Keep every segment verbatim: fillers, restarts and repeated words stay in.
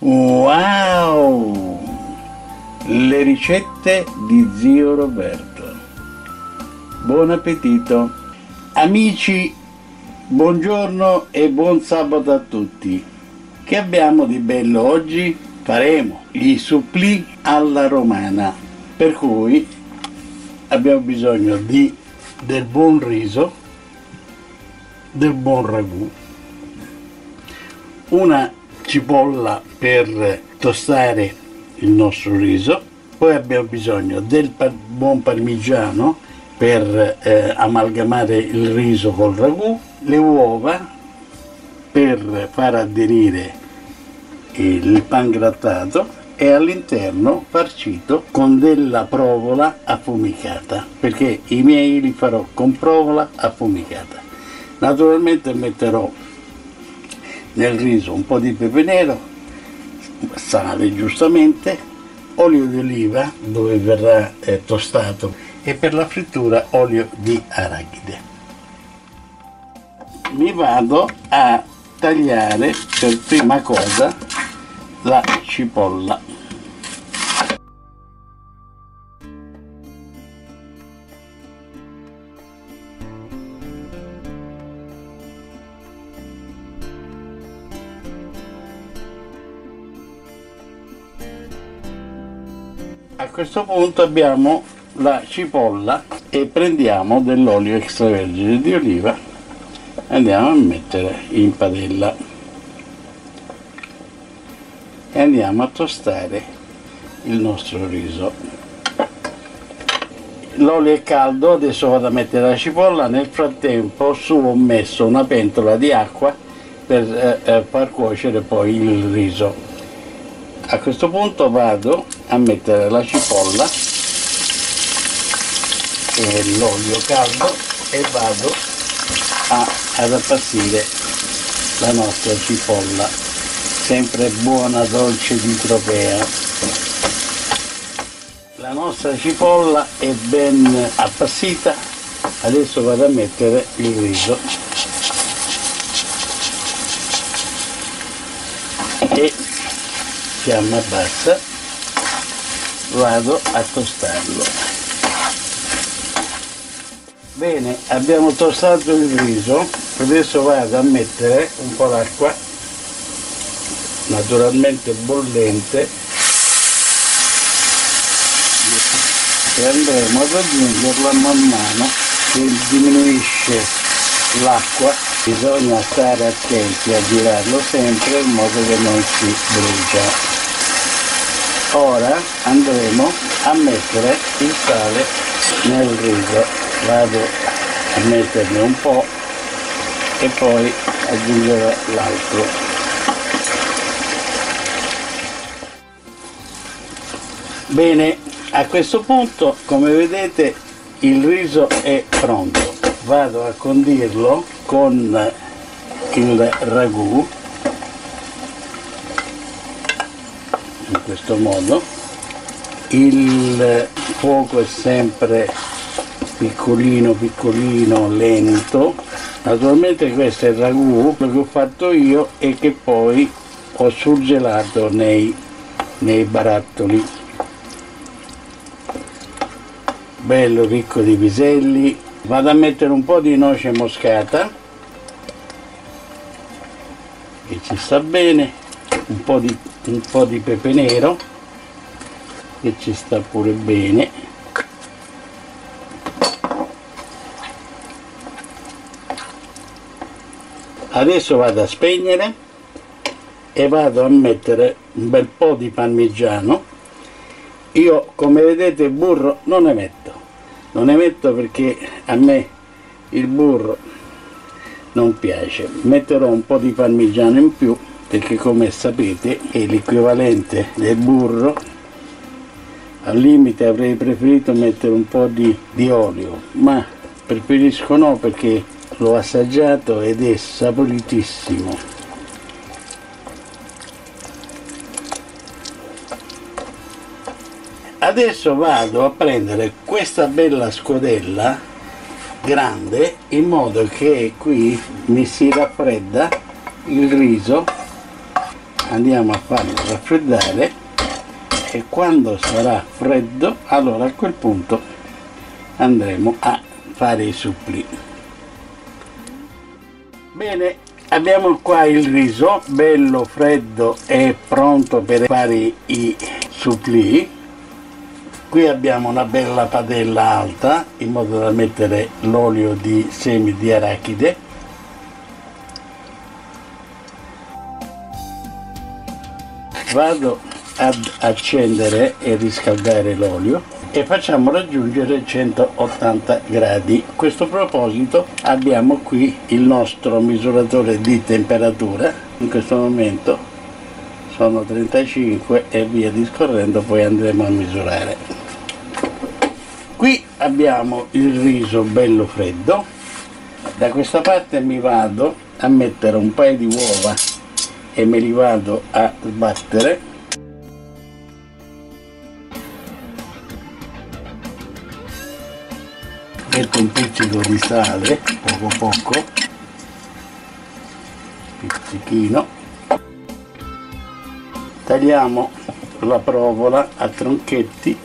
Wow! Le ricette di zio Roberto. Buon appetito! Amici, buongiorno e buon sabato a tutti. Che abbiamo di bello oggi? Faremo gli supplì alla romana, per cui abbiamo bisogno di, del buon riso, del buon ragù, una cipolla per tostare il nostro riso, poi abbiamo bisogno del par- buon parmigiano per eh, amalgamare il riso col ragù, le uova per far aderire il pangrattato e all'interno farcito con della provola affumicata, perché i miei li farò con provola affumicata. Naturalmente metterò nel riso un po' di pepe nero, sale giustamente, olio di oliva dove verrà eh, tostato e per la frittura olio di arachide. Mi vado a tagliare per prima cosa la cipolla. A questo punto abbiamo la cipolla e prendiamo dell'olio extravergine di oliva e andiamo a mettere in padella e andiamo a tostare il nostro riso. L'olio è caldo, adesso vado a mettere la cipolla. Nel frattempo su ho messo una pentola di acqua per eh, far cuocere poi il riso. A questo punto vado a mettere la cipolla e l'olio caldo e vado a, ad appassire la nostra cipolla, sempre buona, dolce di Tropea. La nostra cipolla è ben appassita, adesso vado a mettere il riso e fiamma bassa vado a tostarlo. Bene, abbiamo tostato il riso, adesso vado a mettere un po' d'acqua, naturalmente bollente, e andremo ad aggiungerla man mano che diminuisce l'acqua. Bisogna stare attenti a girarlo sempre in modo che non si brucia. Ora andremo a mettere il sale nel riso, vado a metterne un po' e poi aggiungerò l'altro. Bene, a questo punto, come vedete, il riso è pronto. Vado a condirlo con il ragù in questo modo. Il fuoco è sempre piccolino piccolino, lento. Naturalmente questo è il ragù, quello che ho fatto io e che poi ho surgelato nei, nei barattoli. Bello ricco di piselli. Vado a mettere un po' di noce moscata che ci sta bene, un po' di, un po' di pepe nero che ci sta pure bene, adesso vado a spegnere e vado a mettere un bel po' di parmigiano. Io, come vedete, burro non ne metto non ne metto perché a me il burro non piace. Metterò un po' di parmigiano in più perché, come sapete, è l'equivalente del burro. Al limite avrei preferito mettere un po' di, di olio, ma preferisco no perché l'ho assaggiato ed è saporitissimo. Adesso vado a prendere questa bella scodella grande in modo che qui mi si raffredda il riso andiamo a farlo raffreddare e quando sarà freddo allora a quel punto andremo a fare i supplì. Bene, abbiamo qua il riso bello freddo e pronto per fare i supplì. Qui abbiamo una bella padella alta in modo da mettere l'olio di semi di arachide. Vado ad accendere e riscaldare l'olio e facciamo raggiungere centottanta gradi. A questo proposito abbiamo qui il nostro misuratore di temperatura. In questo momento sono trentacinque e via discorrendo, poi andremo a misurare. Qui abbiamo il riso bello freddo. Da questa parte mi vado a mettere un paio di uova e me li vado a sbattere. Metto un pizzico di sale, poco poco, pizzichino. Tagliamo la provola a tronchetti.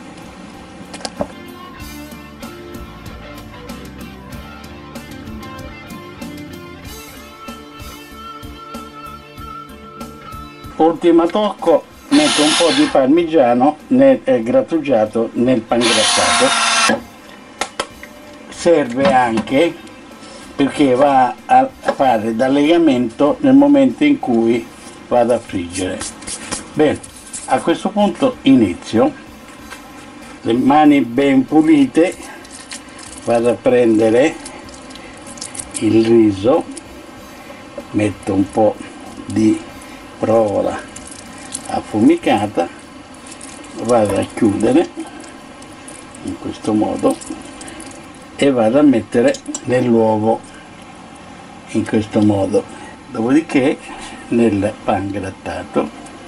Ultimo tocco, metto un po' di parmigiano nel, eh, grattugiato nel pangrattato. Serve anche perché va a fare da legamento nel momento in cui vado a friggere. Bene, a questo punto inizio. Le mani ben pulite, vado a prendere il riso, metto un po' di provola affumicata, vado a chiudere in questo modo e vado a mettere nell'uovo in questo modo, dopodiché nel pangrattato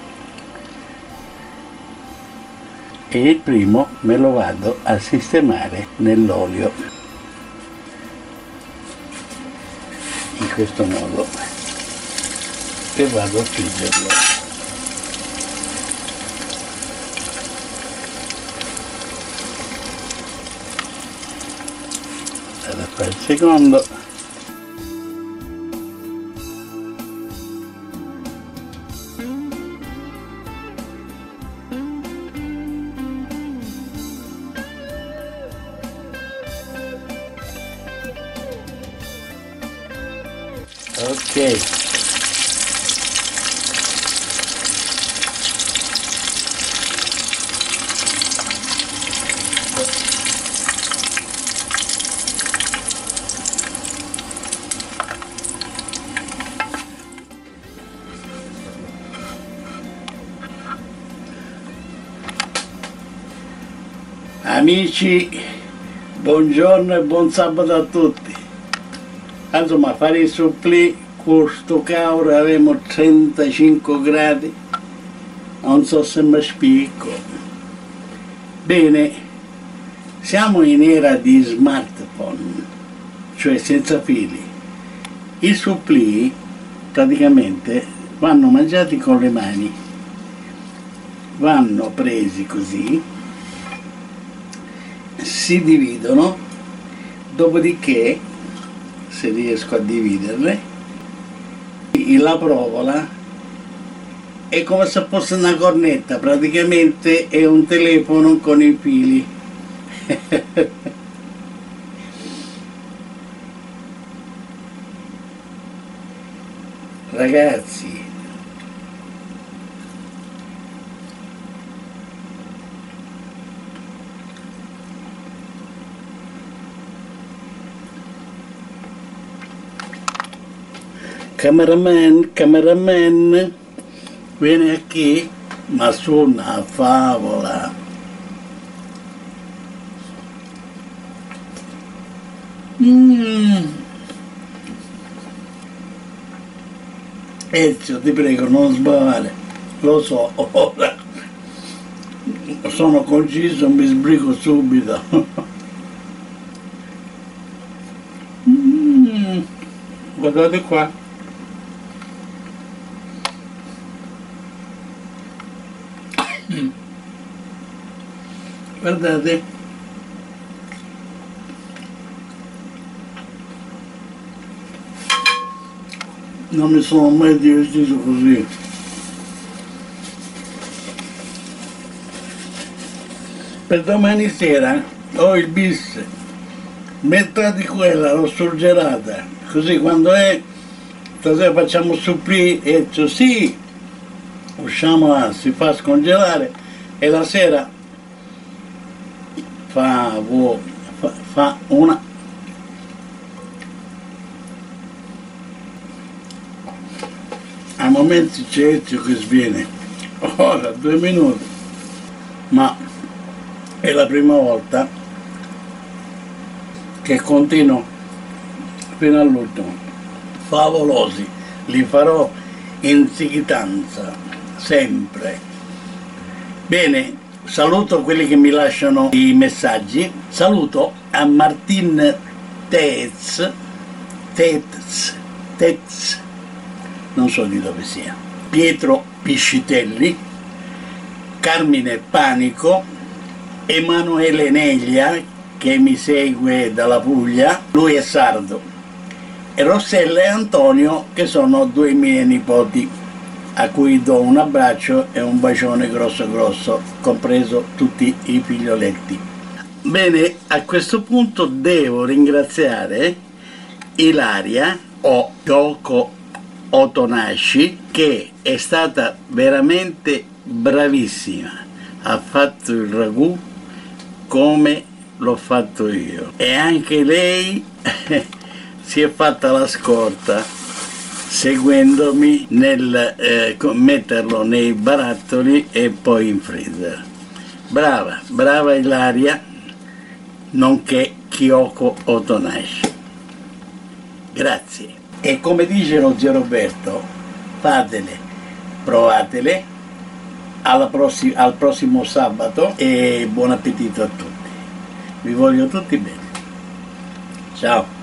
e il primo me lo vado a sistemare nell'olio in questo modo e vado a friggerlo. Vado a fare il secondo. Ok. Amici, buongiorno e buon sabato a tutti. Insomma, fare i supplì con sto cavolo avremo trentacinque gradi, non so se mi spiego. Bene, siamo in era di smartphone, cioè senza fili. I supplì praticamente vanno mangiati con le mani, vanno presi così, si dividono, dopodiché, se riesco a dividerle, la provola è come se fosse una cornetta, praticamente è un telefono con i fili. Ragazzi, cameraman, cameraman, vieni qui, ma su una favola. Mm. Ezio, ti prego, non sbavare, lo so, ora sono conciso, mi sbrigo subito. Mm. Guardate qua. Guardate, non mi sono mai divertito così. Per domani sera ho il bis, metà di quella l'ho surgelata, così quando è, stasera facciamo supplì e detto sì, usciamo a, si fa scongelare e la sera fa, fa, fa una a momenti c'è Ezio che sviene, ora due minuti, ma è la prima volta che continuo fino all'ultimo. Favolosi, li farò in seguitanza, sempre. Bene, saluto quelli che mi lasciano i messaggi, saluto a Martin Tez, Tez, Tez, non so di dove sia, Pietro Piscitelli, Carmine Panico, Emanuele Neglia, che mi segue dalla Puglia, lui è sardo, e Rossella e Antonio, che sono due miei nipoti, a cui do un abbraccio e un bacione grosso grosso, compreso tutti i figlioletti. Bene, a questo punto devo ringraziare Ilaria o Kyoko Otonashi, che è stata veramente bravissima, ha fatto il ragù come l'ho fatto io e anche lei si è fatta la scorta seguendomi nel eh, metterlo nei barattoli e poi in freezer. Brava, brava Ilaria, nonché Kyoko Otonashi. Grazie. E come dice lo zio Roberto, fatele, provatele, alla prossima, al prossimo sabato e buon appetito a tutti. Vi voglio tutti bene. Ciao.